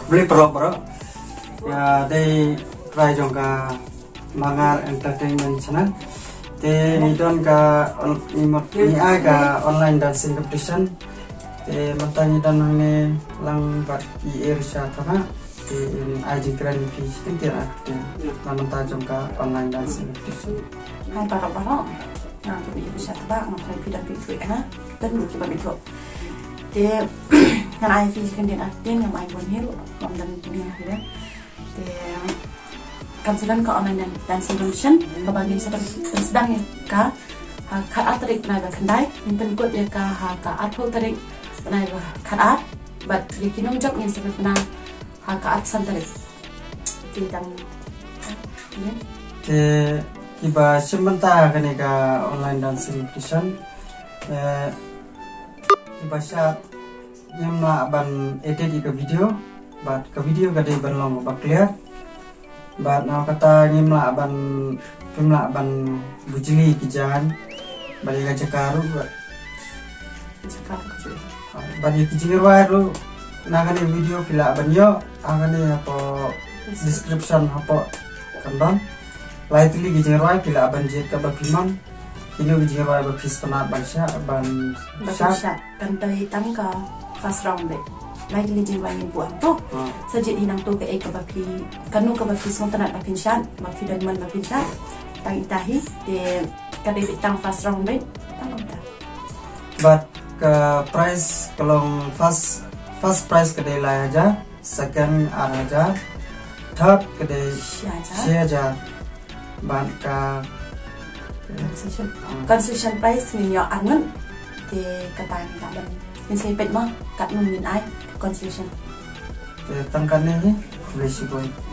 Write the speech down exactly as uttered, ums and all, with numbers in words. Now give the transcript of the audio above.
beli pro-pro ya dari try jongka mangar entertainment channel te nidon ka imot ni aga online dancing competition te matanya dan ne lang bat i irsha kana te aji grand prix kintir akte namun ta jongka online dancing competition hai para-para nah tu bisa tebak ngapai pidan pitu kana dan lu coba itu te yang ai fi kintir akte yang ai bon hero om dan dunia hira te kansulan ka online dancing competition kebagian sedang sedang ya ka kat atrik na ba kandai minten kot ya ka ha ka atho tarik na ba kat at but likinong job yang sebut na ha ka at santarik tindang te iba sementara kan ka online dancing competition eh iba syat yang ban edit ke video but ke video gade ban long ba clear bat now kata ngimla ban ngimla ban bujili kijan bali ga jakaru jakaru bali kijingir waru nagane video pila ban yo agane apa description apa kandang lightly kijingir waru pila ban jet ka bakiman kini kijingir waru bapis tanat bansha ban sha kan dai tang ka fast round be lagi li jing wangi buang to sajid hinang to ke e ka bapi kanu ka bapi son tanat bapin shan bapi dan man bapin shan tang itahi de ka de tang fast round be tang ta but ke price kalau first first price ke de la aja second aja third ke de share aja ban ka concession concession price ni yo angan de kata ni ka dan min sai pet ma kat nun min ai concession te tangkan ni boleh sih boy